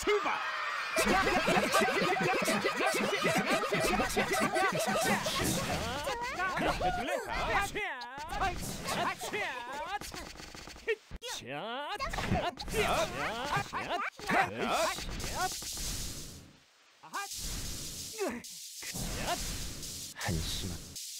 출발! 한심한.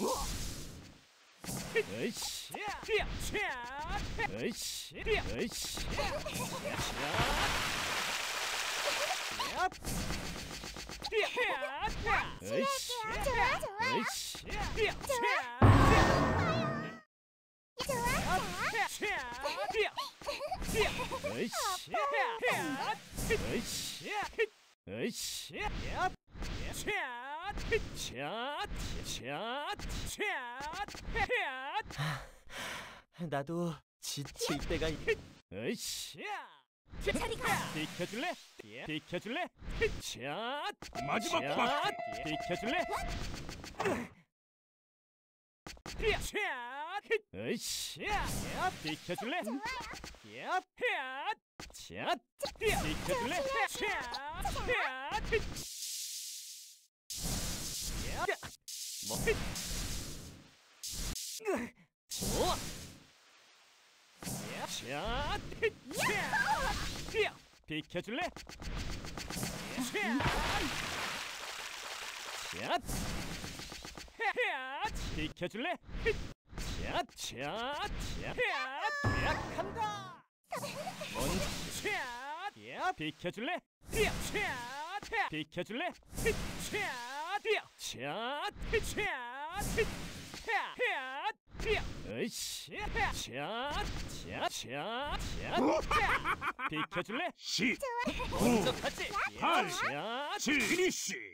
나도 지칠 때가 저리 가. 비켜줄래? 비켜줄래? 마지막 바퀴! 비켜줄래? 비켜줄래? 비켜줄래? 좋아. 비켜줄래? 비켜줄래? 간다. 비켜줄래? 비켜줄래? 비켜줄래? 10, 먼저 가지. 8, 7, 피니쉬!